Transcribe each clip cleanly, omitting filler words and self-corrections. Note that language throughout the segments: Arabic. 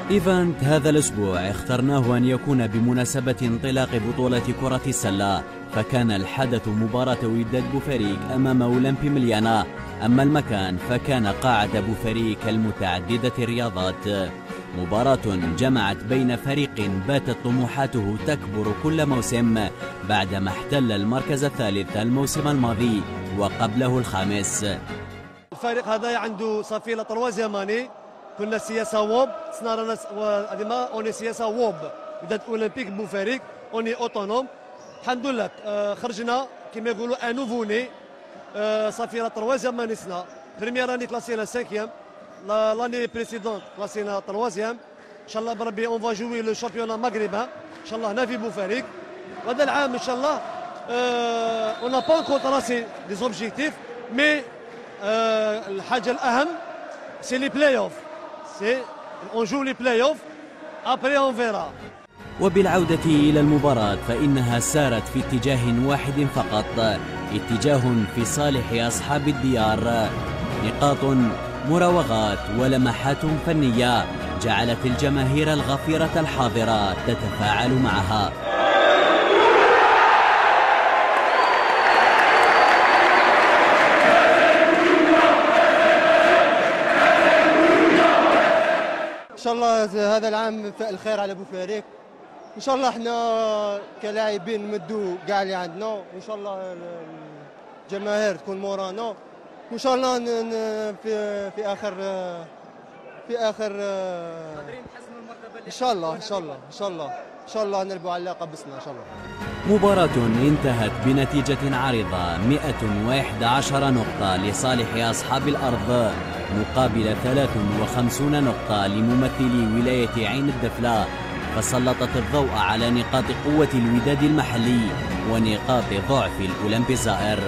إيفنت هذا الأسبوع اخترناه أن يكون بمناسبة انطلاق بطولة كرة السلة، فكان الحدث مباراة وداد بوفريق أمام أولمبي مليانة. أما المكان فكان قاعة بوفريق المتعددة الرياضات. مباراة جمعت بين فريق باتت طموحاته تكبر كل موسم بعدما احتل المركز الثالث الموسم الماضي وقبله الخامس. الفريق هذا عنده صافي لا تروازيام اني، كنا سياسه ووب صنعنا ديما اوني سياسه ووب بدات اولمبيك بوفريق اوني اوتونوم. الحمد لله خرجنا كما يقولوا ان نوفوني صافي لا تروازيام اني سنا بريمير اني كلاسينا سانكيام لاني بريسيدونت كلاسينا تروازيام. ان شاء الله بربي اون فا جوي لو شامبيونا مغربان ان شاء الله هنا في بوفريق. هذا العام ان شاء الله اون با انكور تراسي دي زوبجيكتيف مي الحاجه الاهم سي لي بلاي اوف، سي اون جو لي بلاي اوف ابري اون فيرا. وبالعودة إلى المباراة فإنها سارت في اتجاه واحد فقط، اتجاه في صالح أصحاب الديار. نقاط، مراوغات ولمحات فنية جعلت الجماهير الغفيرة الحاضرة تتفاعل معها. ان شاء الله هذا العام الخير على بوفريق. ان شاء الله احنا كلاعبين نمدوا كاع اللي عندنا، وان شاء الله الجماهير تكون مورانا، وان شاء الله في اخر ان شاء الله ان شاء الله ان شاء الله ان شاء الله نربوا على قبسنا ان شاء الله. مباراة انتهت بنتيجة عريضة 111 نقطة لصالح أصحاب الأرض مقابل 53 نقطة لممثلي ولاية عين الدفلة، فسلطت الضوء على نقاط قوة الوداد المحلي ونقاط ضعف الأولمبي الزائر.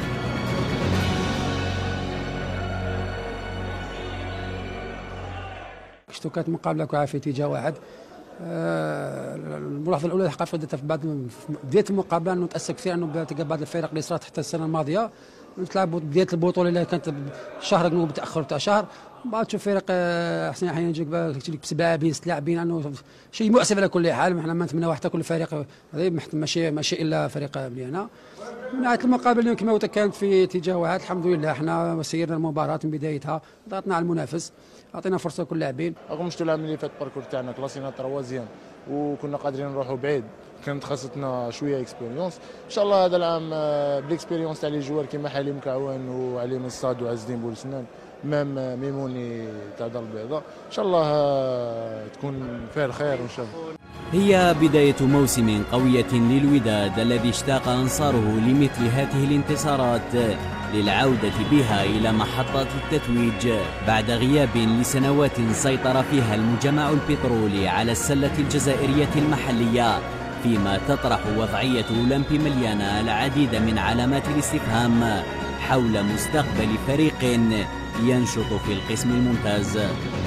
شفتوا كانت مقابلة كلها في اتجاه واحد. الملاحظه الاولى حقيقه في بعد بدايه المقابله انه تاسى كثير انه تلقى بعض الفرق اللي صارت حتى السنه الماضيه تلعبوا بدايه البطوله اللي كانت شهر بتاخر تاع شهر، بعد تشوف فرق احسن احيانا يجيك ب7 لاعبين 6 لاعبين، انه شيء مؤسف على كل حال. احنا ما نتمناو حتى كل فريق ماشي الا فريق مليانه. من نهايه المقابله كما كانت في اتجاه واحد، الحمد لله احنا سيرنا المباراه من بدايتها، ضغطنا على المنافس، عطينا فرصه لكل اللاعبين. رغم شفتوا العام اللي فات الباركور تاعنا كلاسينا تروازيام وكنا قادرين نروحوا بعيد، كانت خاصتنا شويه اكسبيريونس. ان شاء الله هذا العام بالاكسبيريونس تاع لي جوار كيما حليم كعوان وعلي مصاد وعز الدين بولسنان مام ميموني تاع دار البيضاء، ان شاء الله تكون فيها الخير ان شاء الله. هي بداية موسم قوية للوداد الذي اشتاق أنصاره لمثل هذه الانتصارات للعودة بها إلى محطات التتويج بعد غياب لسنوات سيطر فيها المجمع البترولي على السلة الجزائرية المحلية، فيما تطرح وضعية أولمبي مليانة العديد من علامات الاستفهام حول مستقبل فريق ينشط في القسم الممتاز.